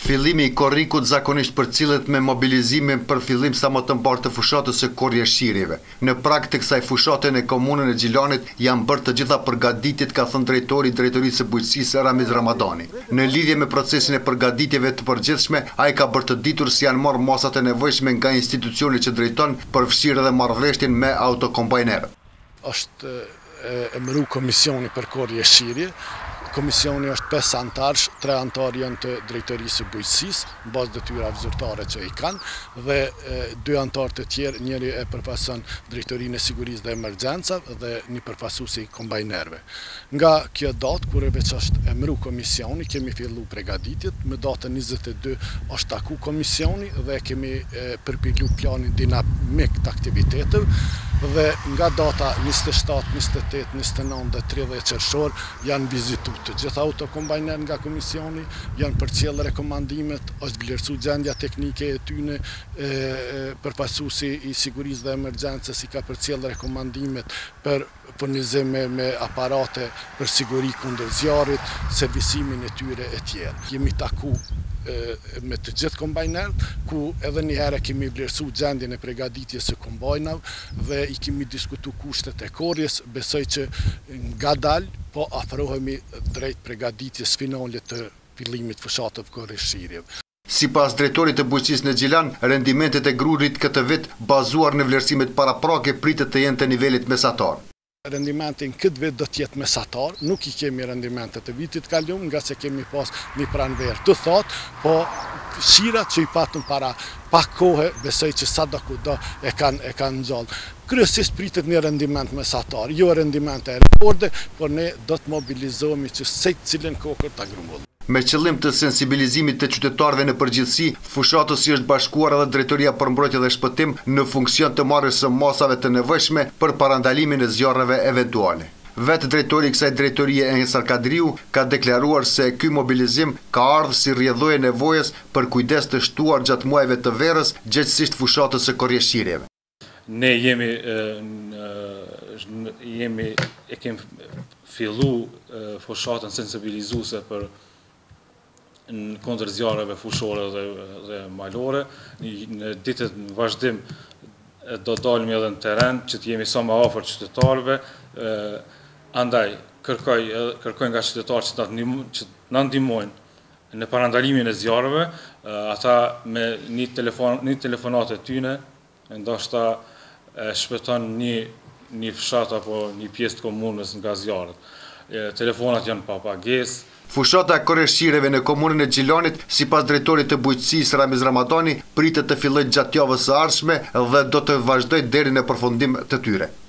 Fillimi I korrikut zakonisht përcillet me mobilizimin për fillim sa më të mbarë të fushatës së korrjeshirjeve. Në prag të kësaj fushate në komunën e Gjilanit janë bërë të gjitha përgatitjet, ka thënë drejtori I Drejtorisë së Bujqësisë Ramiz Ramadani. Në lidhje me procesin e përgatitjeve të përgjithshme, ai ka bërë të ditur se janë marrë masat e nevojshme nga institucioni që drejton, përfshirë edhe marrëveshjen me autokombajnerët. Është emëru komisioni për korrjeshirje. Komisioni është 5 antarësh, 3 antarë janë të Drejtorisë së Bujqësisë, në bazë detyrave zyrtare që I kanë, dhe 2 antarë të tjerë, njëri e përfason Drejtorinë e Sigurisë dhe Emergjencave dhe një përfasuesi I kombajnerëve. Nga kjo datë, kur veç është emëru komisioni, kemi fillu përgatitjet, me datën 22 është taku komisioni dhe kemi përpillu planin dinamik të aktiviteteve, dhe nga data 27, 28, 29 dhe 30 qershor janë vizitu të gjitha autokombajner nga komisioni, janë përcjellë rekomandimet, është vlerësu gjendja teknike e tyne, përfasuesi I Sigurisë dhe Emergjencës I ka përcjellë rekomandimet për furnizim me aparate për siguri kundër zjarrit, servisimin e tyre e tjerë. Jemi taku me të gjithë kombajnerët, ku edhe një herë kemi vlerësu gjendjen e përgatitjes së kombajnave dhe I kemi diskutu kushtet e korrjes, besoj që ngadalë po afrohemi drejt përgatitjes finale të fillimit fushatëve korrjeshirjeve. Sipas drejtorit të bujqësisë në Gjilan, rendimentet e grurit këtë vit bazuar në vlerësimet paraprake pritet të jenë të nivelit mesatar. Rendimentin këtë vit do t'jetë mesatar, nuk I kemi rendimentet të vitit kalum, nga se kemi pas një pranverë të thatë, po shirat që I patëm para pak kohë, besoj që sa do kudo e kanë ngjallë. Kryesisht pritet një rendiment mesatar, jo rendimente e rekorde, por ne do të mobilizohemi që secilin kokër ta grumbullojmë. Me qëllim të sensibilizimit të qytetarëve në përgjithësi, fushatës I është bashkuar edhe Drejtoria për Mbrojtje dhe Shpëtim në funksion të marrjes së masave të nevojshme për parandalimin e zjarreve eventuale. Vetë drejtori I kësaj drejtorie Ensar Kadriu ka deklaruar se ky mobilizim ka ardhur si rrjedhojë nevojës për kujdes të shtuar gjatë muajve të verës, gjithsesi fushatës së korrjeshirjeve. Ne kemi fillu fushatën sensibilizuese për në kundër zjarreve fushore dhe malore. Në ditët në vazhdim do dalemi edhe në teren që të jemi sa më afër qytetarëve. Andaj kërkoj nga qytetarët që na ndihmojnë në parandalimin e zjarreve, ata me një telefonat e tyne, ndoshta shpëton një fshat apo një pjesë të komunës nga zjarret. Telefonat janë pa pagesë. Fushata e korrjeshirjeve në komunën e Gjilanit, sipas drejtorit të bujqësisë Ramiz Ramadani, pritet të fillojë gjatë javës së ardhshme dhe do të vazhdojë deri në përfundim të tyre.